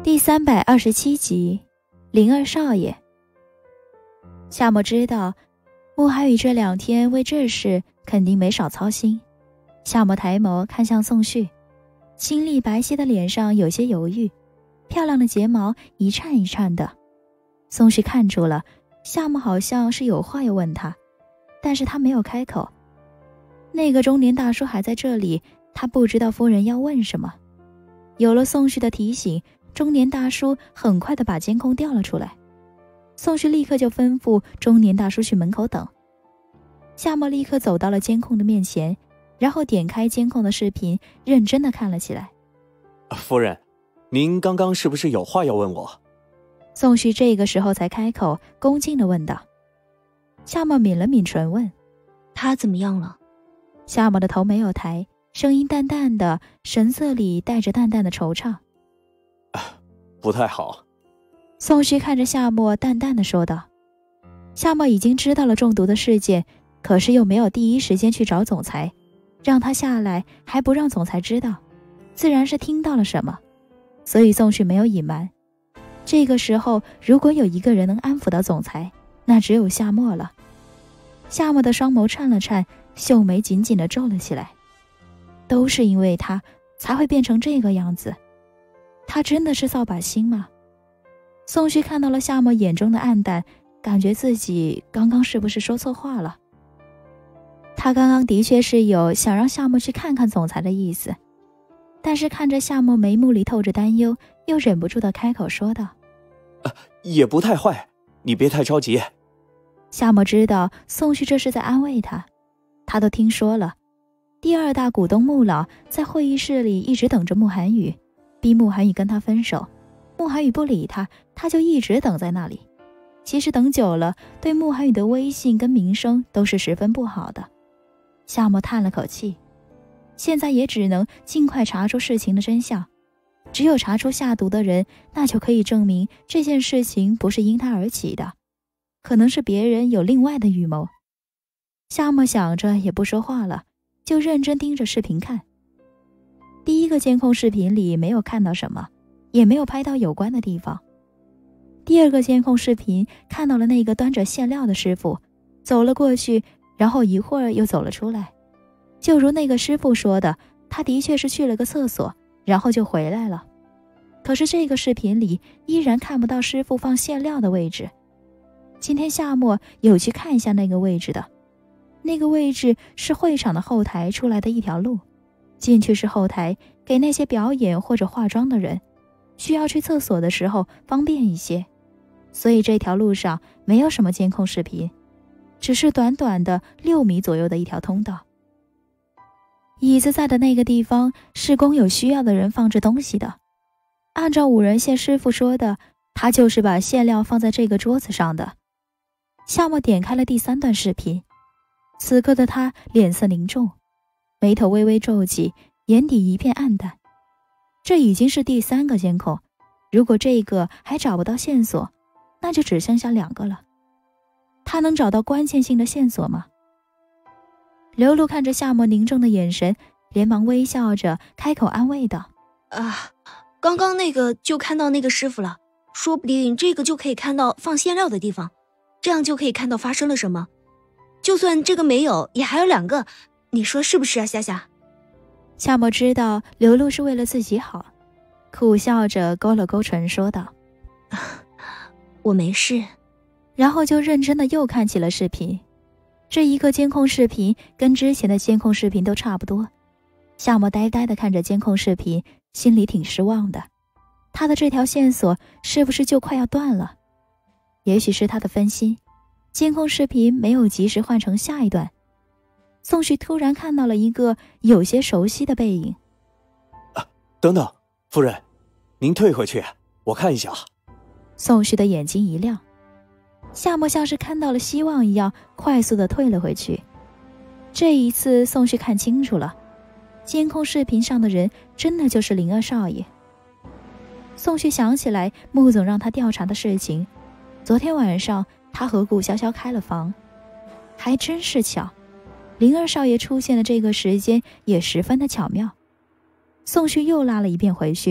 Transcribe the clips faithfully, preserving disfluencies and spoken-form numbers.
第三百二十七集，灵儿少爷。夏沫知道穆寒雨这两天为这事肯定没少操心。夏沫抬眸看向宋旭，清丽白皙的脸上有些犹豫，漂亮的睫毛一颤一颤的。宋旭看出了夏沫好像是有话要问他，但是他没有开口。那个中年大叔还在这里，他不知道夫人要问什么。有了宋旭的提醒，中年大叔很快地把监控调了出来。宋旭立刻就吩咐中年大叔去门口等。夏沫立刻走到了监控的面前，然后点开监控的视频，认真地看了起来。 夫人，您刚刚是不是有话要问我？ 宋旭这个时候才开口，恭敬地问道。夏沫抿了抿唇问： 他怎么样了？ 夏沫的头没有抬，声音淡淡的，神色里带着淡淡的惆怅。 不太好。 宋旭看着夏沫淡淡的说道。夏沫已经知道了中毒的事件，可是又没有第一时间去找总裁，让他下来还不让总裁知道，自然是听到了什么，所以宋旭没有隐瞒。这个时候如果有一个人能安抚到总裁，那只有夏沫了。夏沫的双眸颤了颤，秀眉紧紧地皱了起来。都是因为他才会变成这个样子，他真的是扫把星吗？宋旭看到了夏沫眼中的黯淡，感觉自己刚刚是不是说错话了。他刚刚的确是有想让夏沫去看看总裁的意思，但是看着夏沫眉目里透着担忧，又忍不住的开口说道： 啊，也不太坏，你别太着急。 夏沫知道宋旭这是在安慰他，他都听说了。第二大股东穆老在会议室里一直等着穆寒雨，逼穆寒雨跟他分手。穆寒雨不理他，他就一直等在那里。其实等久了，对穆寒雨的威信跟名声都是十分不好的。夏沫叹了口气，现在也只能尽快查出事情的真相。只有查出下毒的人，那就可以证明这件事情不是因他而起的，可能是别人有另外的预谋。夏沫想着也不说话了，就认真盯着视频看。第一个监控视频里没有看到什么，也没有拍到有关的地方。第二个监控视频看到了那个端着馅料的师傅走了过去，然后一会儿又走了出来。就如那个师傅说的，他的确是去了个厕所，然后就回来了。可是这个视频里依然看不到师傅放馅料的位置。今天夏沫有去看一下那个位置的，那个位置是会场的后台出来的一条路，进去是后台，给那些表演或者化妆的人需要去厕所的时候方便一些。所以这条路上没有什么监控视频，只是短短的六米左右的一条通道。椅子在的那个地方是供有需要的人放置东西的。按照五仁蟹师傅说的，他就是把馅料放在这个桌子上的。夏沫点开了第三段视频，此刻的他脸色凝重，眉头微微皱起，眼底一片暗淡。这已经是第三个监控，如果这个还找不到线索，那就只剩下两个了。他能找到关键性的线索吗？刘露看着夏沫凝重的眼神，连忙微笑着开口安慰道： 啊，刚刚那个就看到那个师傅了，说不定这个就可以看到放馅料的地方，这样就可以看到发生了什么。就算这个没有，也还有两个，你说是不是啊，夏夏？ 夏沫知道刘露是为了自己好，苦笑着勾了勾唇说道： 我没事。 然后就认真的又看起了视频。这一个监控视频跟之前的监控视频都差不多。夏沫呆呆的看着监控视频，心里挺失望的。他的这条线索是不是就快要断了？也许是他的分心，监控视频没有及时换成下一段。宋旭突然看到了一个有些熟悉的背影。 啊，等等，夫人，您退回去，我看一下。 宋旭的眼睛一亮，夏沫像是看到了希望一样，快速地退了回去。这一次宋旭看清楚了，监控视频上的人真的就是灵儿少爷。宋旭想起来穆总让他调查的事情，昨天晚上他和顾潇潇开了房，还真是巧，灵儿少爷出现的这个时间也十分的巧妙。宋旭又拉了一遍回去，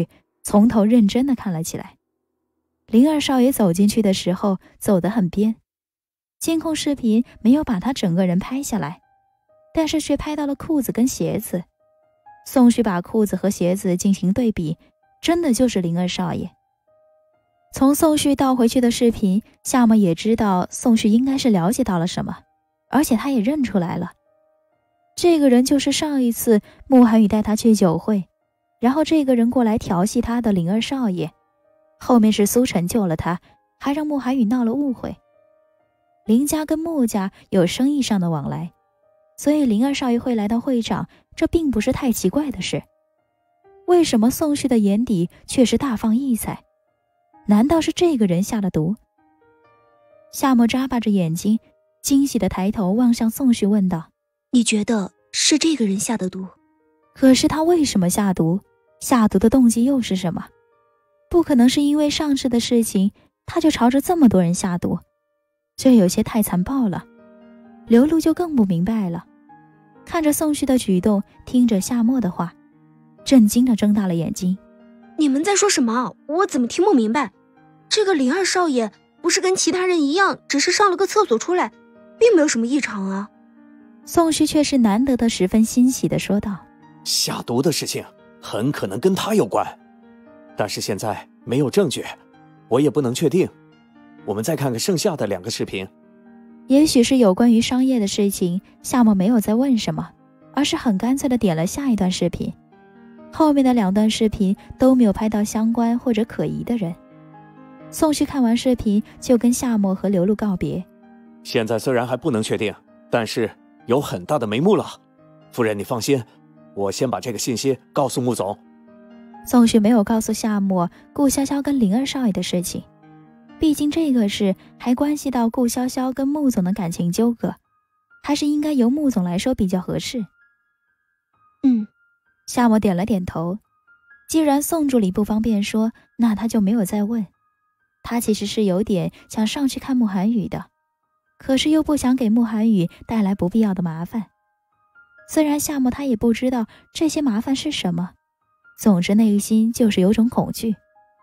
从头认真地看了起来。灵儿少爷走进去的时候走得很边，监控视频没有把他整个人拍下来，但是却拍到了裤子跟鞋子。宋旭把裤子和鞋子进行对比，真的就是灵儿少爷。从宋旭倒回去的视频，夏沫也知道宋旭应该是了解到了什么，而且他也认出来了，这个人就是上一次慕寒雨带他去酒会，然后这个人过来调戏他的灵儿少爷，后面是苏晨救了他，还让慕寒雨闹了误会。林家跟穆家有生意上的往来，所以灵儿少爷会来到会场，这并不是太奇怪的事。为什么宋旭的眼底却是大放异彩？难道是这个人下了毒？夏沫眨巴着眼睛，惊喜地抬头望向宋旭问道： 你觉得是这个人下的毒？ 可是他为什么下毒？下毒的动机又是什么？不可能是因为上次的事情他就朝着这么多人下毒，这有些太残暴了。刘露就更不明白了，看着宋旭的举动，听着夏沫的话，震惊地睁大了眼睛。 你们在说什么？我怎么听不明白？这个灵儿少爷不是跟其他人一样，只是上了个厕所出来，并没有什么异常啊。 宋旭却是难得的十分欣喜地说道： 下毒的事情很可能跟他有关，但是现在没有证据，我也不能确定。我们再看看剩下的两个视频。 也许是有关于商业的事情，夏沫没有再问什么，而是很干脆地点了下一段视频。后面的两段视频都没有拍到相关或者可疑的人。宋旭看完视频就跟夏沫和刘露告别。 现在虽然还不能确定，但是有很大的眉目了。夫人你放心，我先把这个信息告诉穆总。 宋旭没有告诉夏沫顾潇潇跟灵儿少爷的事情，毕竟这个事还关系到顾潇潇跟穆总的感情纠葛，还是应该由穆总来说比较合适。 嗯， 夏沫点了点头。既然宋助理不方便说，那他就没有再问。他其实是有点想上去看慕寒雨的，可是又不想给慕寒雨带来不必要的麻烦。虽然夏沫他也不知道这些麻烦是什么，总之内心就是有种恐惧。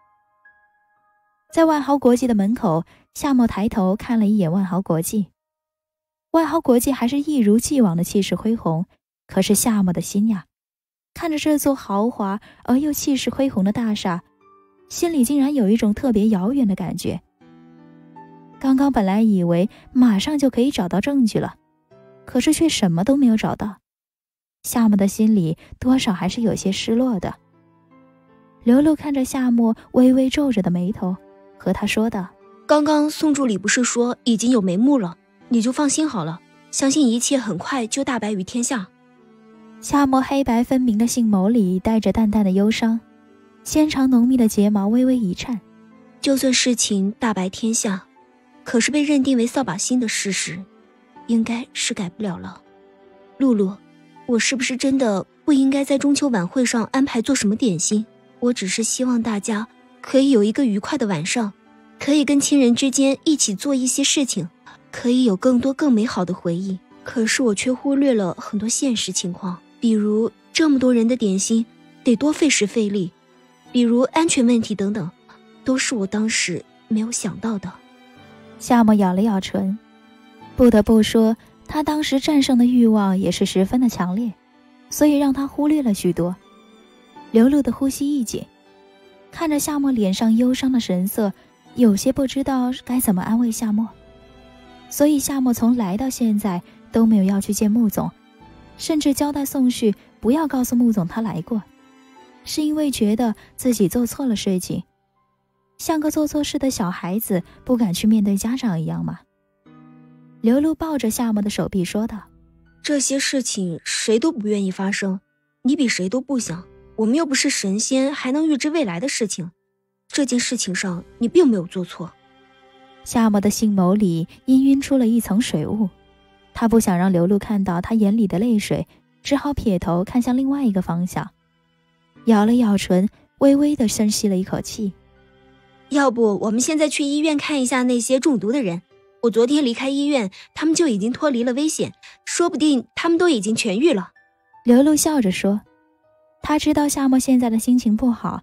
在万豪国际的门口，夏沫抬头看了一眼万豪国际。万豪国际还是一如既往的气势恢宏，可是夏沫的心呀，看着这座豪华而又气势恢宏的大厦，心里竟然有一种特别遥远的感觉。刚刚本来以为马上就可以找到证据了，可是却什么都没有找到。夏沫的心里多少还是有些失落的。刘露看着夏沫微微皱着的眉头，和他说道： 刚刚宋助理不是说已经有眉目了，你就放心好了，相信一切很快就大白于天下。 夏沫黑白分明的杏眸里带着淡淡的忧伤，纤长浓密的睫毛微微一颤。 就算事情大白天下，可是被认定为扫把星的事实，应该是改不了了。露露，我是不是真的不应该在中秋晚会上安排做什么点心？我只是希望大家可以有一个愉快的晚上，可以跟亲人之间一起做一些事情，可以有更多更美好的回忆。可是我却忽略了很多现实情况，比如这么多人的点心得多费时费力，比如安全问题等等，都是我当时没有想到的。 夏沫咬了咬唇，不得不说，他当时战胜的欲望也是十分的强烈，所以让他忽略了许多。刘露的呼吸一紧，看着夏沫脸上忧伤的神色，有些不知道该怎么安慰夏沫。所以夏沫从来到现在都没有要去见穆总，甚至交代宋旭不要告诉穆总他来过，是因为觉得自己做错了事情，像个做错事的小孩子不敢去面对家长一样吗？刘露抱着夏沫的手臂说道： 这些事情谁都不愿意发生，你比谁都不想，我们又不是神仙，还能预知未来的事情，这件事情上你并没有做错。 夏沫的杏眸里氤氲出了一层水雾，他不想让刘露看到他眼里的泪水，只好撇头看向另外一个方向，咬了咬唇，微微地深吸了一口气。 要不我们现在去医院看一下那些中毒的人，我昨天离开医院，他们就已经脱离了危险，说不定他们都已经痊愈了。 刘露笑着说，他知道夏沫现在的心情不好，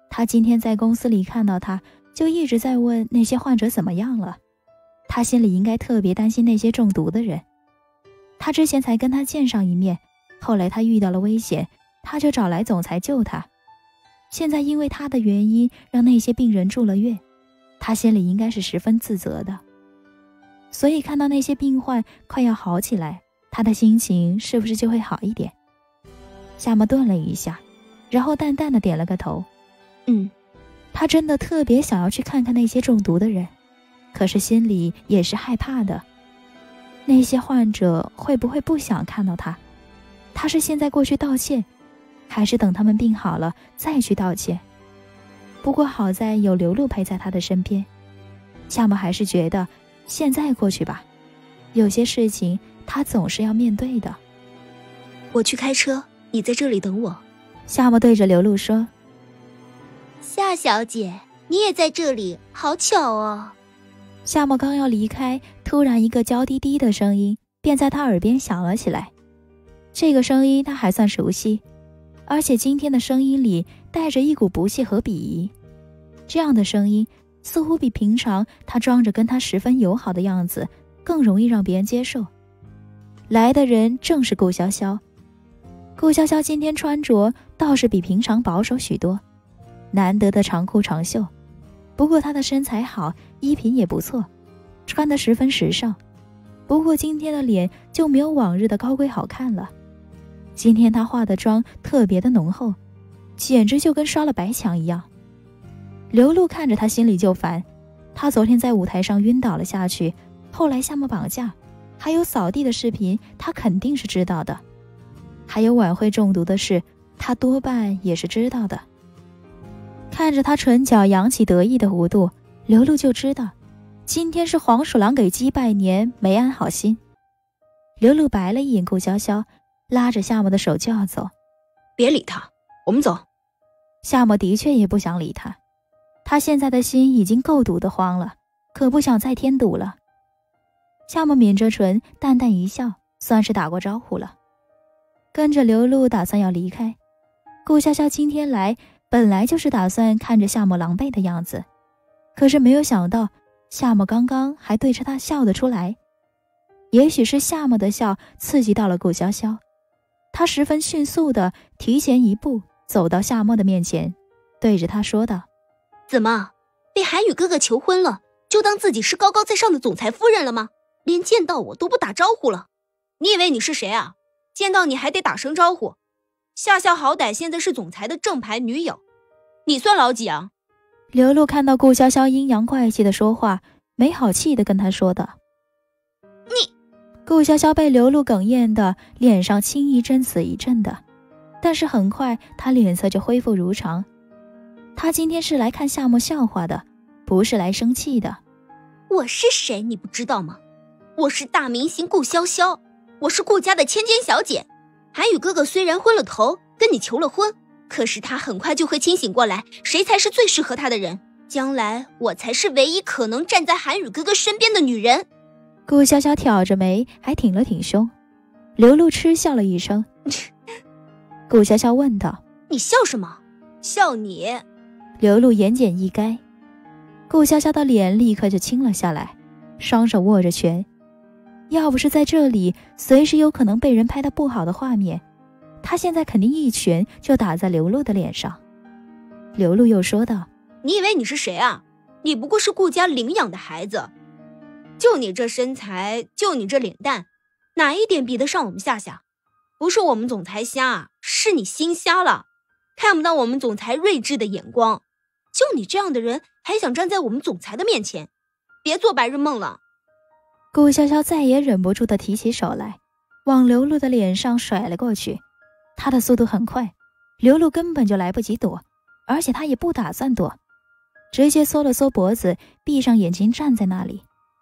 他今天在公司里看到他，就一直在问那些患者怎么样了。他心里应该特别担心那些中毒的人。他之前才跟他见上一面，后来他遇到了危险，他就找来总裁救他。现在因为他的原因让那些病人住了院，他心里应该是十分自责的。所以看到那些病患快要好起来，他的心情是不是就会好一点？夏沫顿了一下，然后淡淡的点了个头。 嗯， 他真的特别想要去看看那些中毒的人，可是心里也是害怕的。那些患者会不会不想看到他？他是现在过去道歉，还是等他们病好了再去道歉？不过好在有刘露陪在他的身边，夏沫还是觉得现在过去吧，有些事情他总是要面对的。 我去开车，你在这里等我。 夏沫对着刘露说。 夏小姐，你也在这里，好巧哦。 夏沫刚要离开，突然一个娇滴滴的声音便在他耳边响了起来。这个声音他还算熟悉，而且今天的声音里带着一股不屑和鄙夷。这样的声音似乎比平常他装着跟他十分友好的样子更容易让别人接受。来的人正是顾潇潇。顾潇潇今天穿着倒是比平常保守许多，难得的长裤长袖，不过她的身材好，衣品也不错，穿得十分时尚。不过今天的脸就没有往日的高贵好看了。今天她化的妆特别的浓厚，简直就跟刷了白墙一样。刘露看着她心里就烦，她昨天在舞台上晕倒了下去，后来夏沫绑架，还有扫地的视频，她肯定是知道的。还有晚会中毒的事，她多半也是知道的。看着他唇角扬起得意的弧度，刘露就知道今天是黄鼠狼给鸡拜年，没安好心。刘露白了一眼顾潇潇，拉着夏沫的手就要走。 别理他，我们走。 夏沫的确也不想理他，他现在的心已经够堵得慌了，可不想再添堵了。夏沫抿着唇，淡淡一笑，算是打过招呼了，跟着刘露打算要离开。顾潇潇今天来本来就是打算看着夏沫狼狈的样子，可是没有想到夏沫刚刚还对着他笑得出来。也许是夏沫的笑刺激到了顾潇潇，他十分迅速地提前一步走到夏沫的面前，对着他说道： 怎么，被韩宇哥哥求婚了，就当自己是高高在上的总裁夫人了吗？连见到我都不打招呼了？你以为你是谁啊？见到你还得打声招呼。夏夏好歹现在是总裁的正牌女友，你算老几啊？ 刘露看到顾潇潇阴阳怪气的说话，没好气的跟他说道： 你。 顾潇潇被刘露哽咽的脸上青一阵紫一阵的，但是很快他脸色就恢复如常。他今天是来看夏沫笑话的，不是来生气的。 我是谁你不知道吗？我是大明星顾潇潇，我是顾家的千金小姐。韩宇哥哥虽然昏了头，跟你求了婚，可是他很快就会清醒过来，谁才是最适合他的人。将来我才是唯一可能站在韩宇哥哥身边的女人。 顾潇潇挑着眉，还挺了挺胸。刘露嗤笑了一声。顾潇潇问道： 你笑什么？笑你。 刘露言简意赅。顾潇潇的脸立刻就青了下来，双手握着拳。要不是在这里随时有可能被人拍到不好的画面，他现在肯定一拳就打在刘露的脸上。刘露又说道： 你以为你是谁啊？你不过是顾家领养的孩子，就你这身材，就你这脸蛋，哪一点比得上我们夏夏？不是我们总裁瞎，是你心瞎了，看不到我们总裁睿智的眼光。就你这样的人还想站在我们总裁的面前，别做白日梦了。 顾潇潇再也忍不住地提起手来，往刘露的脸上甩了过去。他的速度很快，刘露根本就来不及躲，而且他也不打算躲，直接缩了缩脖子，闭上眼睛站在那里。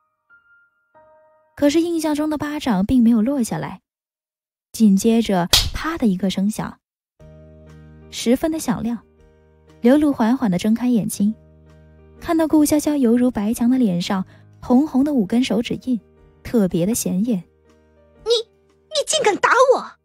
可是印象中的巴掌并没有落下来，紧接着啪的一个声响，十分的响亮。刘露缓缓地睁开眼睛，看到顾潇潇犹如白墙的脸上红红的五根手指印，特别的显眼。 你你竟敢打我！